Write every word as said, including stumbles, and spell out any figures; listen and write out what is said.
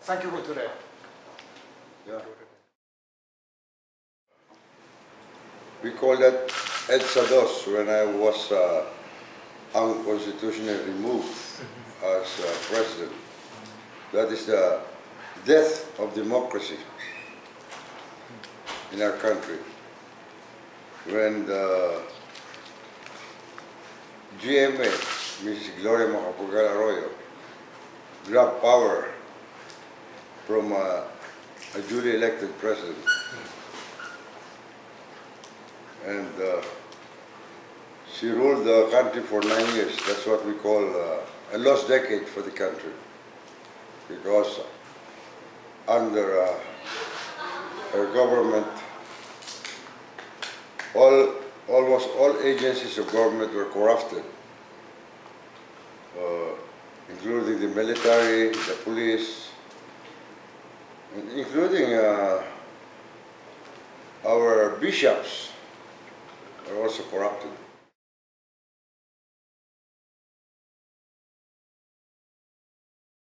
Thank you for today. Yeah. We call that Ed Sados when I was uh, unconstitutionally removed as uh, president. That is the death of democracy in our country. When the G M A, Missus Gloria Macapagal Arroyo, grabbed power from uh, a duly elected president. And uh, she ruled the country for nine years. That's what we call uh, a lost decade for the country. Because under uh, her government, all, almost all agencies of government were corrupted, uh, including the military, the police, including uh, our bishops are also corrupted.